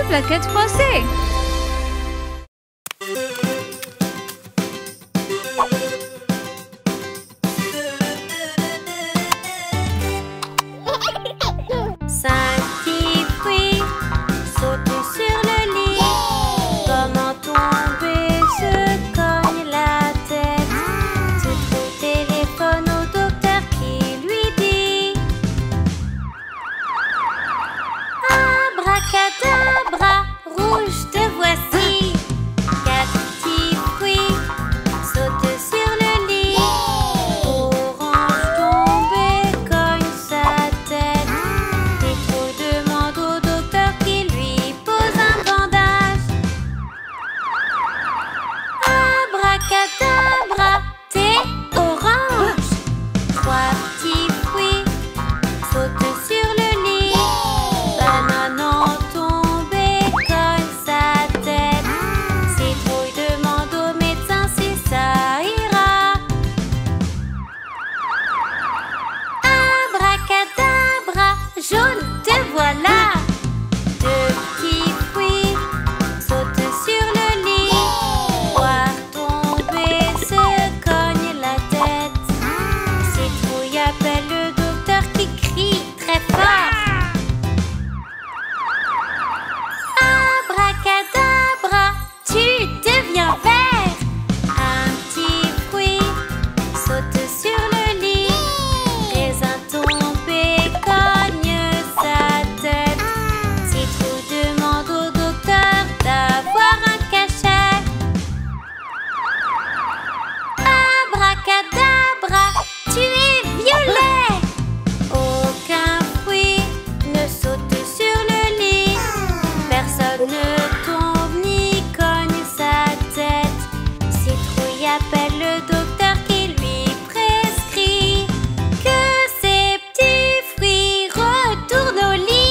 plaquettes froissées. Cinq petits fruits sautent sur le lit. Comment tomber, se cogne la tête. Se trouve téléphone au docteur qui lui dit: abracadabra, rouge te voici. Quatre petits fruits sautent sur le lit. Orange tombé, cogne sa tête. Tétro demande au docteur qui lui pose un bandage. Abracadabra, thé orange. Trois petits fruits sautent sur le lit. Banane tombée, cogne sa tête. Citrouille demande au médecin si ça ira. Abracadabra, jaune, te voilà. Deux petits fruits sautent sur le lit. Poire tombée, se cogne la tête. Citrouille appelle le docteur qui crie très fort. Abracadabra, tu deviens vert. Un petit fruit saute sur le lit. Raisin tombé, cogne sa tête. Citrouille demande au docteur d'avoir un cachet. Abracadabra, tu es violet. Aucun fruit ne saute sur le lit. Personne ne tombe ni cogne sa tête. Citrouille appelle le docteur qui lui prescrit que ces petits fruits retournent au lit.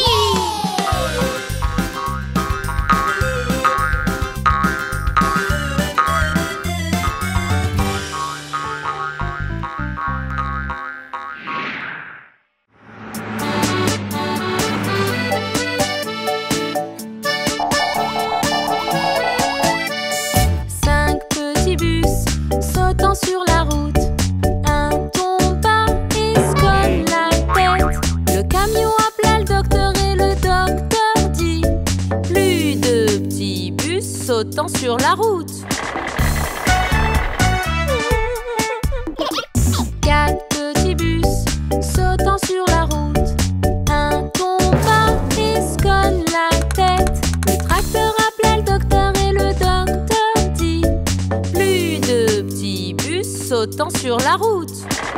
Cinq petits bus sautant sur la route. Un tomba et se cogne la tête. Le camion appela le docteur et le docteur dit: plus de petits bus sautant sur la route. Quatre petits bus sautant sur la route. Un tomba et se cogne la tête. Le tracteur appela le docteur et le docteur dit: plus de petits bus sautant sur la route.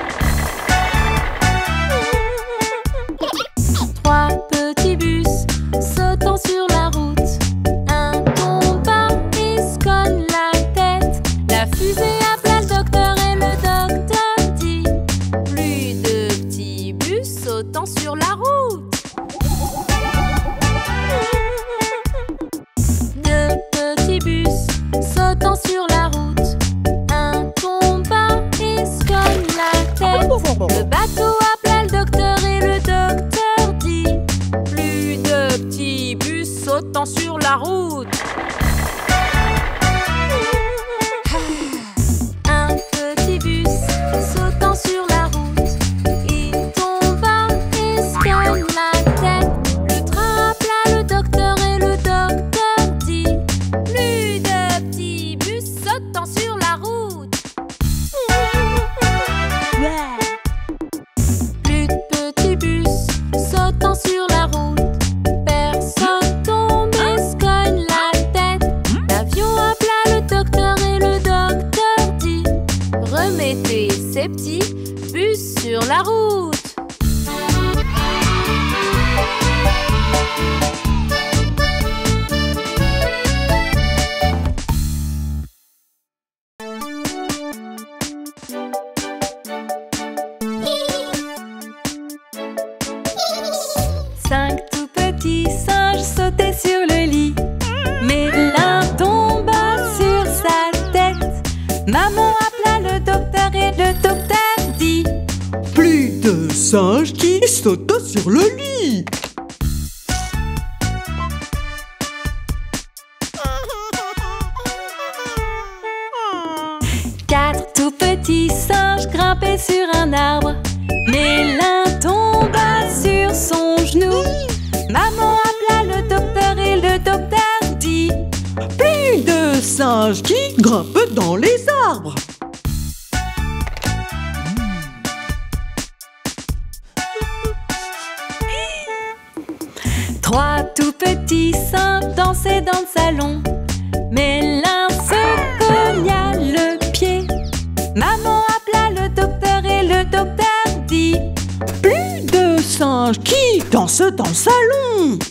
Trois petits bus sautant sur la route. Un tomba et se cogne la tête. La fusée appela le docteur et le docteur dit: plus de petits bus sautant sur la route. Deux petits bus sautant sur la route. Un tomba et se cogne la tête. Le bateau appela le docteur et le docteur dit: plus de petits bus sautant sur la route. Un petit bus sautant sur la route. Il tomba et se cogne la tête. Le train appela le docteur et le docteur dit: plus de petits bus sautant sur la route. Plus de petits bus sautant sur la route. Personne tombe et se cogne la tête. L'avion appela le docteur et le docteur dit: remettez ces petits bus sur la route. Cinq tout petits singes sautaient sur le lit, mais l'un tomba sur sa tête. Maman appela le docteur et le docteur dit: Plus de singes qui sautent sur le lit. grimpait sur un arbre, mais l'un tomba sur son genou. Maman appela le docteur et le docteur dit: plus de singes qui grimpent dans les arbres. Trois tout petits singes dansaient dans le salon, mais l'un se cogna le pied. Maman appela le docteur et le docteur dit: plus de singes qui dansent dans le salon.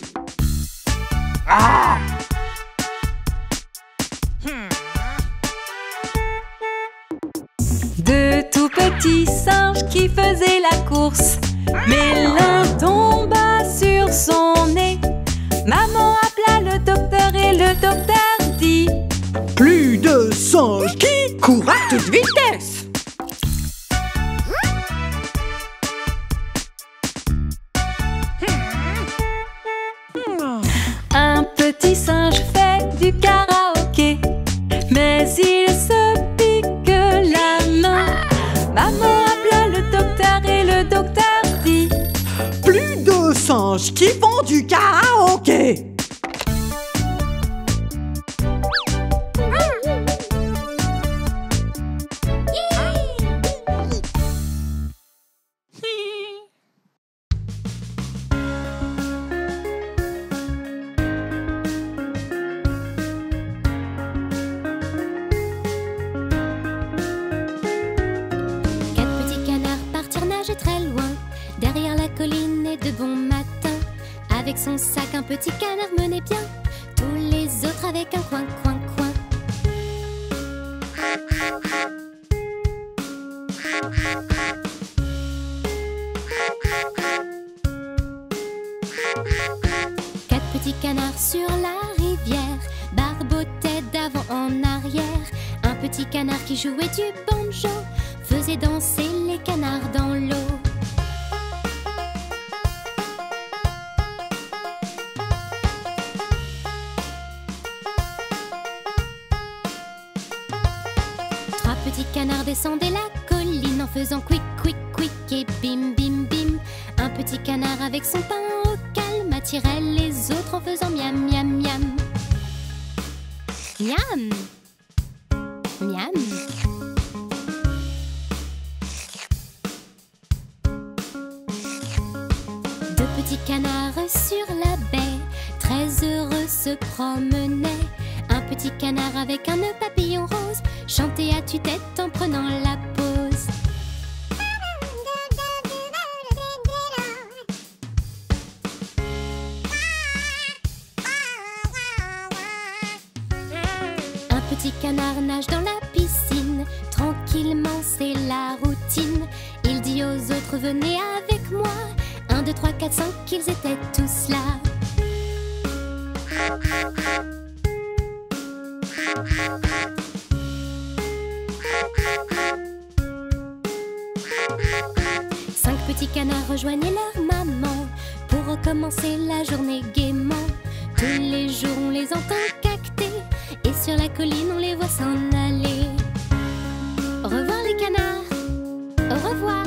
Deux tout petits singes qui faisaient la course, mais l'un tomba sur son nez. Maman appela le docteur et le docteur dit: plus de singes qui courent à toute vitesse. Un petit singe fait du karaoké, mais il se pique la main. Maman appela le docteur et le docteur dit: plus de singes qui font du karaoké. Très loin, derrière la colline et de bon matin. Avec son sac, un petit canard menait bien tous les autres avec un coin, coin, coin. Quatre petits canards sur la rivière barbotaient d'avant en arrière. Un petit canard qui jouait du banjo faisait danser les canards dans l'eau. Trois petits canards descendaient la colline en faisant quick, quick, quick et bim, bim, bim. Un petit canard avec son pain au calme attirait les autres en faisant miam, miam, miam. Miam! Miam! Deux petits canards sur la baie, très heureux se promenaient. Un petit canard avec un nœud papillon rose chantait à tue-tête en prenant la pause. Un petit canard nage dans la piscine, tranquillement c'est la routine. Il dit aux autres: venez avec moi. 1, 2, 3, 4, 5, ils étaient tous là. Cinq petits canards rejoignaient leur maman pour recommencer la journée gaiement. Tous les jours on les entend cacter et sur la colline on les voit s'en aller. Au revoir les canards, au revoir.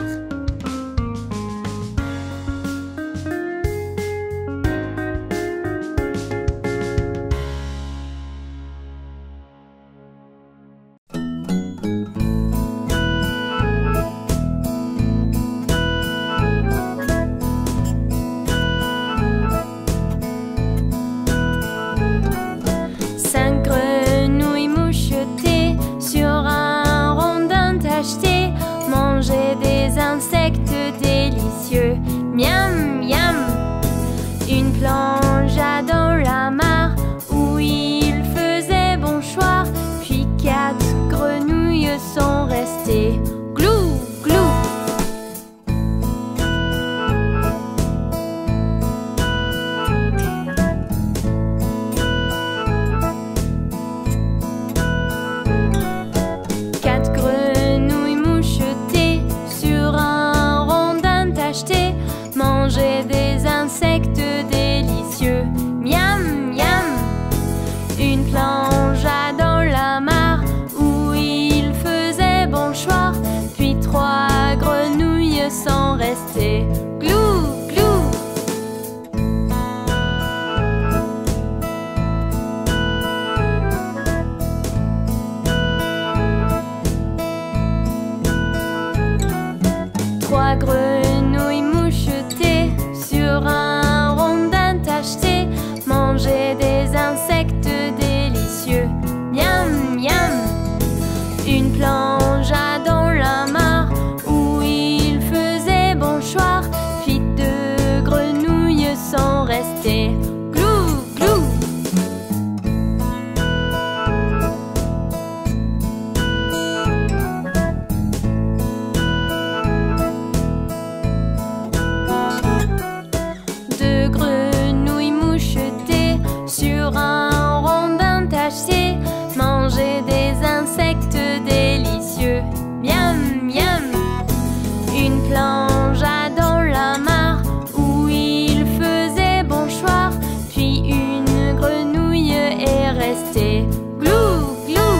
Miam, miam. Une plongea dans la mare où il faisait bon choir. Puis 4 grenouilles sont restées. Glou, glou. Quatre grenouilles mouchetées sur un rondin tacheté mangeaient des insectes délicieux. sont restés. Glou, glou. Trois grenouilles mouchetées sur un rondin tacheté mangeaient des insectes délicieux. Miam, miam. Une plongea dans la mare où il faisait bon choir, puis deux grenouilles sont restées. Glou, glou. Deux grenouilles mouchetées sur un rondin tacheté mangeaient des insectes délicieux. Miam, miam. Une plongea dans la mare où il faisait bon choir, puis une grenouille est restée. Glou, glou.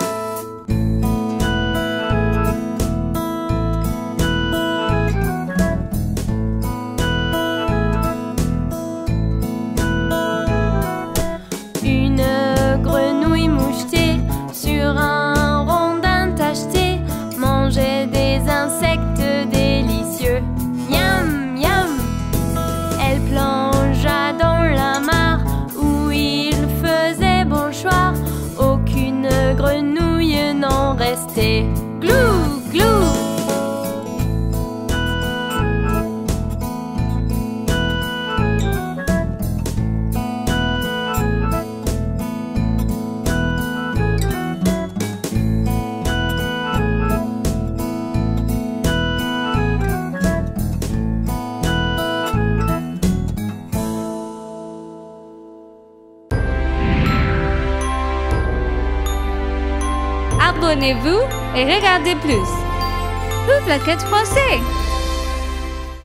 Une grenouille mouchetée sur un rondin tacheté mangeait des insectes délicieux. Miam, miam. Elle plongea dans la mare où il faisait bon choir. Aucune grenouille n'en restait. Glou, glou. Abonnez-vous et regardez plus. Plaquette français.